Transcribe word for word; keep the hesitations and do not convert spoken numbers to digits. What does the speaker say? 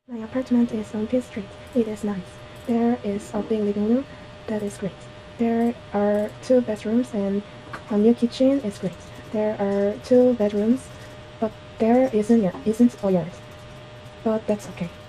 My apartment is on Fifth Street. It is nice. There is a big living room. That is great. There are two bedrooms and a new kitchen is great. There are two bedrooms, but there isn't, isn't a yard. But that's okay.